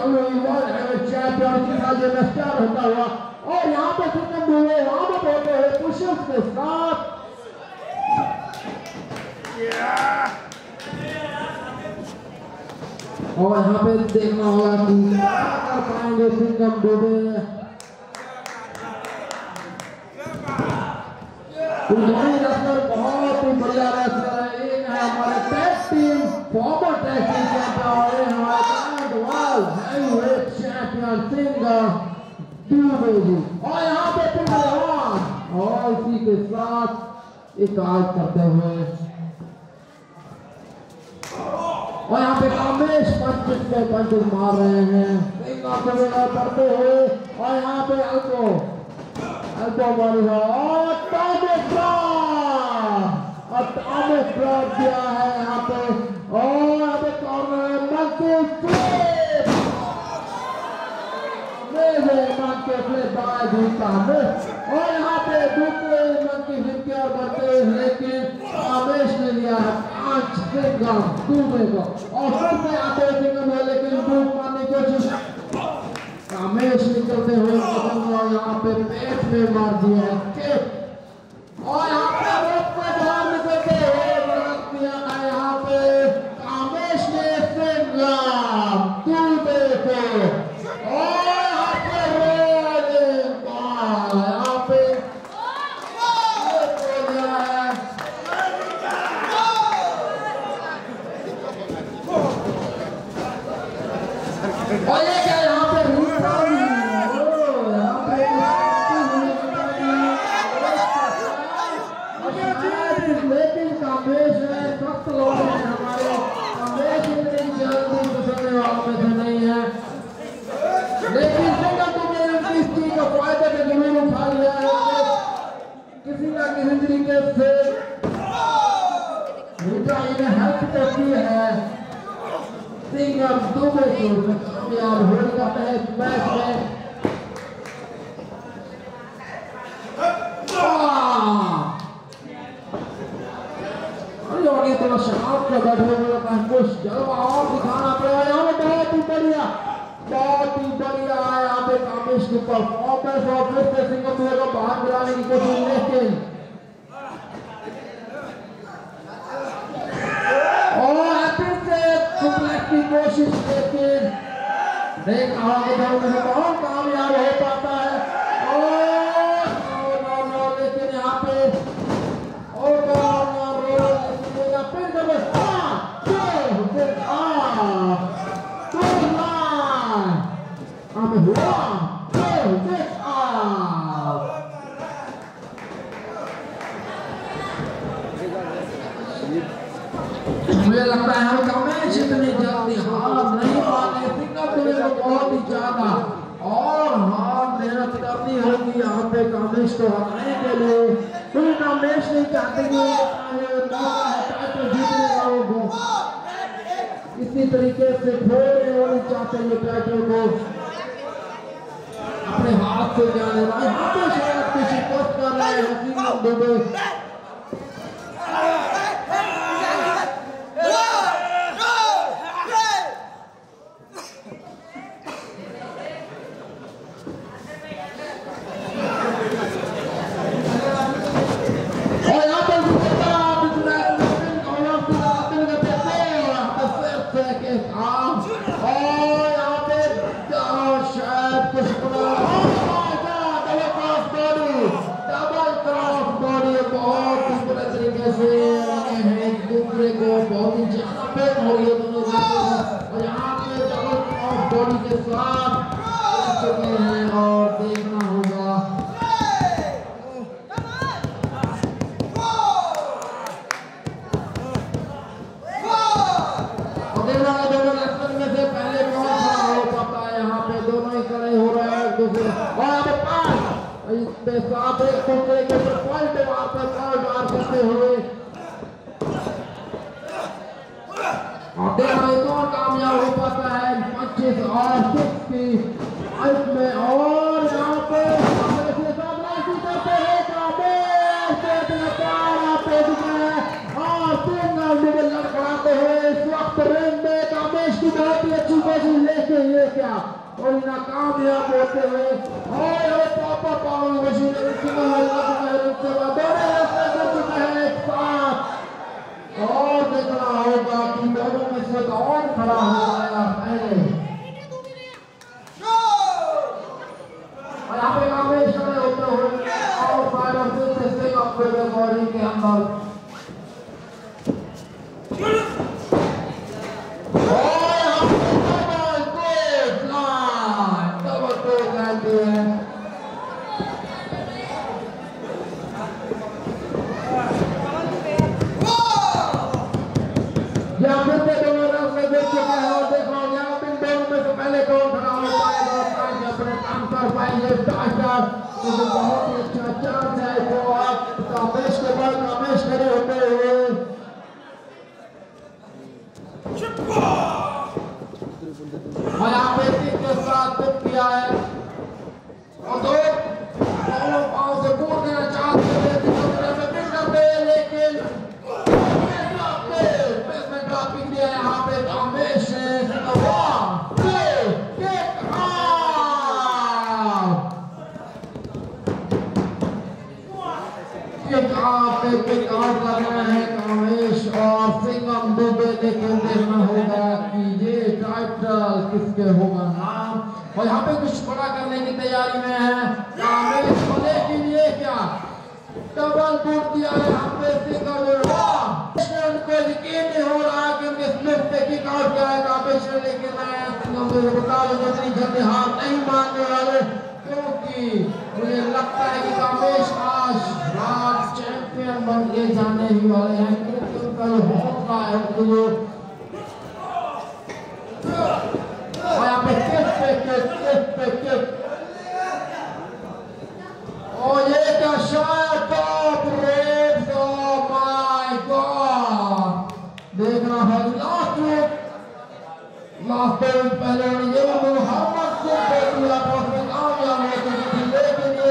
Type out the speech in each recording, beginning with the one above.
CWE world champion की साल में स्टार होता हुआ और यहाँ पे सिंघम दुबे वार्म होते हुए पुशअप्स के साथ और यहाँ पे देखना होगा कि क्या कर पाएंगे सिंघम दुबे। बहुत ही बढ़िया रेसलर है। एक है हमारे tag team former tag team champion और एक हमारे world heavyweight champion Singham Dubey ji. और यहाँ पे पहलवान और इसी के साथ एक आज करते हुए और यहाँ पे कमेश पंचेस मार रहे हैं सिंघम दुबे करते हुए और यहाँ पे अल्को मारी है और टॉमिक ड्रॉप दिया है यहाँ पे और यहाँ पे कॉर्नर मंकी फ्लिप बाय दूसरा और यहाँ पे दूसरे मंकी फ्लिप की ओर बढ़ते लेकिन कमेश ने लिया है 5 सिंघम दुबे को और फिर से आते सिंघम है लेकिन डूब मारने की कोशिश कमेश निकलते हुए और यहाँ पे पेट में मार दिया है और यहाँ पे रोक पे बाहर निकलते हुए गलत किया है यहाँ पे कमेश ने सिंघम दुबे को और यहाँ पे रोलिंग यहाँ पे और ये क्या यहाँ पे लेकिन कमेश है सख्त लोग हैं हमारे कमेश इतनी जल्दी गुजरने वाले में नहीं है लेकिन सिंघम दुबे ने इस चीज का फायदा के जरूर उठा लिया है किसी ना किसी तरीके से इन्हें हेल्प करती है सिंघम दुबे को कामयाब होने का मैच में थोड़ा शराब का बैठे हुए कुछ जलवा और दिखाना पड़ेगा यहाँ पे बहुत ही बढ़िया है यहाँ पे कमेश की परफॉर्मेंस और फिर से सिंघम दुबे को बाहर गिराने की कोशिश लेकिन और फिर से सुप्लेक्स की कोशिश लेकिन देख बहुत कामयाब हो पाता है और लेकिन यहाँ पे मुझे लगता है हम कमेश इतनी जल्दी हार नहीं पाने सिंघम दुबे को बहुत ही ज्यादा और हार मेहनत करनी होगी यहाँ पे कमेश को हटाने के लिए क्योंकि कमेश नहीं चाहते इसी तरीके से थोड़े और चाहते हैं टाइटल को अपने हाथ से जाने वाले यहाँ पे शायद कुछ शिकस्त कर रहे हैं सिंघम दुबे बहुत ही ज्यादा पेट हो रही है दोनों और यहाँ पे डबल क्रॉस बॉडी के साथ चुके हैं और देखना होगा और देखना होगा दोनों रेसलर में से पहले कौन खड़ा हो पाता है। यहाँ पे दोनों ही खड़े हो रहे हैं दूसरे और यहाँ पे पास साथ एक दूसरे के पॉइंट मार करते हुए देखना कौन कामयाब हो पाता है 25 और 6 की अंत में और यहाँ पे और सिंघम दुबे लड़खड़ाते हुए इस वक्त रिंग में कमेश की बहुत ही अच्छी कोशिश लेकिन लेकिन ये क्या और नाकामयाब होते हुए और पापा पावर मशीन एक साथ और देखना होगा कि दोनों में से कौन खड़ा होगा पहले और यहाँ पे कामेश खड़े होते हुए और फाइनल से सिंघम के बॉडी के अंदर बहुत ही अच्छा चांस है तो आप कामेश के बाद कामेश खड़े होते हुए और यहाँ पे के साथ पिक किया है और दोनों पांव से कूद देना चाहते थे लेकिन ड्रॉपिंग दिया यहाँ पे कामेश ने पिक आउट कर रहे हैं कामेश और सिंघम दुबे लेकिन देखना होगा कि ये टाइटल किसके होगा नाम और यहाँ पे कुछ बड़ा करने की तैयारी में है कामेश को लेकिन ये क्या डबल बूट दिया है यहाँ पे सिंघम उनको यकीन नहीं हो रहा कि उनके स्लिप पे किक आउट किया है कामेश ने लेकिन सिंघम को बता दो इतनी जल्दी हार नहीं मानने वाले क्योंकि मुझे लगता है कि कामेश आज चैंपियन बन के जाने ही वाले हैं क्योंकि उनका जो हौसला है और यहाँ पे किस पे और ये क्या शायद top rate oh my god देखना है लास्ट पहले ये मोहम्मद को दिया था उसमें कामयाब होते थे लेकिन ये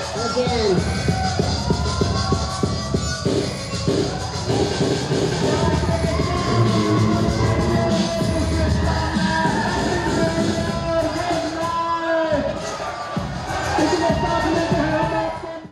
again.